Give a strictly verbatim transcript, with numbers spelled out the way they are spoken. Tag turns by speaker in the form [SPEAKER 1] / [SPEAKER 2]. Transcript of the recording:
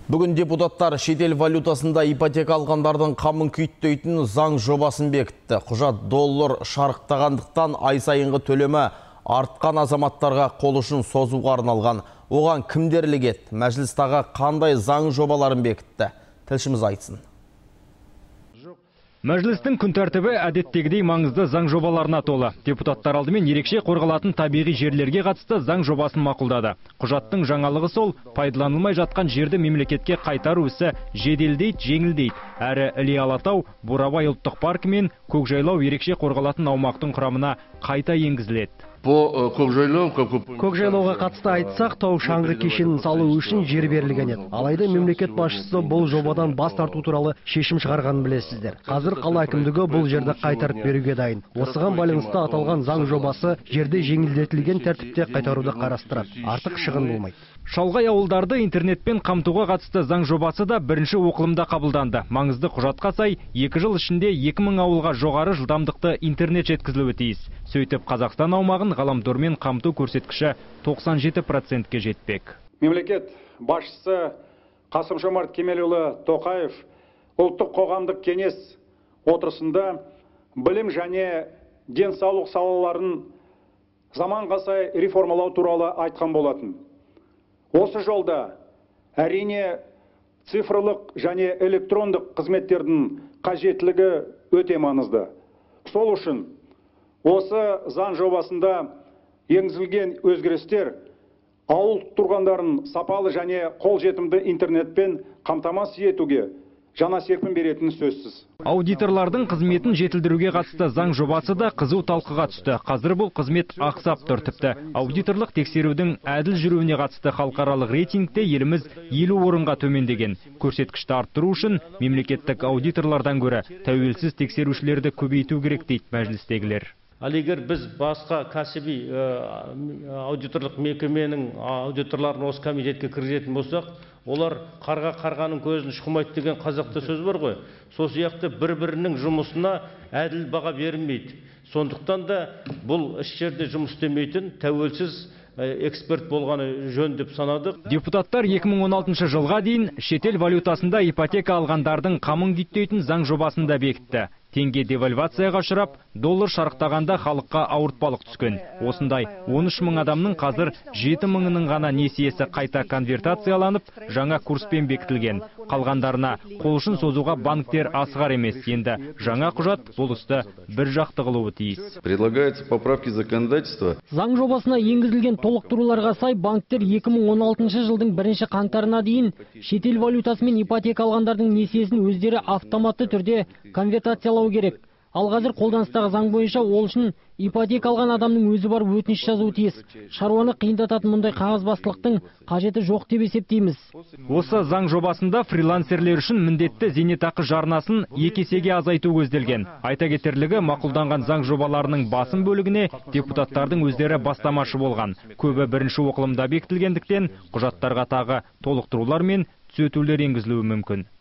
[SPEAKER 1] Бүгін депутаттар шетел валютасында ипотека алғандардың қамын күйттейтін заң жобасын бекітті. Құжат доллар шарықтағандықтан ай сайынғы төлемі артқан азаматтарға қол ұшын созуға арналған. Оған кімдер ілігеді? Мәжілістегі қандай заң жобаларын бекітті? Тілшіміз айтсын.
[SPEAKER 2] Мәжілістің күн тәртібі әдеттегідей маңызды заң жобаларына толы. Депутаттар алдымен ерекше қорғалатын табиғи жерлерге қатысты заң жобасын мақұлдады. Құжаттың жаңалығы сол, пайдаланылмай жатқан жерді мемлекетке қайтару ісі жеделдейді, жеңілдейді. Әрі Іле Алатау, Бурабай ұлттық паркі мен Көкжайлау ерекше қорғалатын аумақтың құрамына қайта енгізіледі.
[SPEAKER 3] Көкжайлауға қатысты айтсақ, тау шаңғы кешенін салу үшін жер берілген еді. Алайда мемлекет басшысы бұл жобадан бас тарту туралы шешім шығарғанын білесіздер. Қазір қала әкімдігі бұл жерді қайтарып беруге дайын. Осыған байланысты аталған заң жобасы жерді жеңілдетілген тәртіпте қайтаруды қарастырады. Артық шығын болмайды.
[SPEAKER 2] Шалғай ауылдарды интернетпен қамтуға қатысты заң жобасы да бірінші оқылымда қабылданды. Маңызды құжатқа сай, екі жыл ішінде екі мың ауылға жоғары жылдамдықты интернет жеткізілуі тиіс. Сөйтіп, Қазақстан аумағын ғаламтормен қамту көрсеткіші тоқсан жеті процентке жетпек.
[SPEAKER 4] Мемлекет басшысы Қасым-Жомарт Кемелұлы Тоқаев ұлттық қоғамдық кеңес отырысында білім және денсаулық салаларын заманға сай реформалау туралы айтқан болатын. Осы жолда әрине цифрлық және электрондық қызметтердің қажеттілігі өте маңызды. Сол үшін осы заң жобасында енгізілген өзгерістер ауыл тұрғындарын сапалы және қолжетімді интернетпен қамтамасыз етуге жаңа серпін беретіні сөзсіз.
[SPEAKER 2] Аудиторлардың қызметін жетілдіруге қатысты заң жобасы да қызу талқыға түсті. Қазір бұл қызмет ақсап тұр. Тіпті аудиторлық тексерудің әділ жүруіне қатысты халықаралық рейтингте еліміз елу орынға төмендеген. Көрсеткішті арттыру үшін мемлекеттік аудиторлардан гөрі тәуелсіз тексерушілерді көбейту керек дейді мәжілістегілер.
[SPEAKER 5] Ал егер біз басқа кәсіби аудиторлық мекеменің аудиторларын осы комитетке кіргізетін болсақ, олар қарға қарғаның көзін шұқымайды деген қазақта сөз бар ғой. Сол сияқты бір-бірінің жұмысына әділ баға берілмейді. Сондықтан да бұл іс жерде жұмыс істемейтін тәуелсіз эксперт болғаны жөн деп санадық.
[SPEAKER 2] Депутаттар екі мың он алтыншы жылға дейін шетел валютасында ипотека алғандардың қамын күйттейтін заң жобасын да бекітті. Теңге девальвацияға ұшырап, доллар шарықтағанда халыққа ауыртпалық түскен. Осындай он үш мың адамның қазір жеті мыңының ғана несиесі қайта конвертацияланып, жаңа курспен бекітілген. Қалғандарына қол ұшын созуға банктер асығар емес. Енді жаңа құжат бұл істі бір жақты қылуы тиіс.
[SPEAKER 6] Предлагается поправки законодательства.
[SPEAKER 7] Заң жобасына енгізілген толықтыруларға сай, банктер екі мың он алтыншы жылдың бірінші қаңтарына дейін шетел валютасымен ипотека алғандардың несиесін өздері автоматты түрде конвертациялау керек. Ал қазір қолданыстағы заң бойынша ол үшін ипотека алған адамның өзі бар өтініш жазуы тиіс. Шаруаны қиындататын мұндай қағазбастылықтың қажеті жоқ деп есептейміз.
[SPEAKER 2] Осы заң жобасында фрилансерлер үшін міндетті зейнетақы жарнасын екі есеге азайту көзделген. Айта кетерлігі, мақұлданған заң жобаларының басым бөлігіне депутаттардың өздері бастамашы болған. Көбі бірінші оқылымда бекітілгендіктен құжаттарға тағы толықтырулар мен түзетулер енгізілуі мүмкін.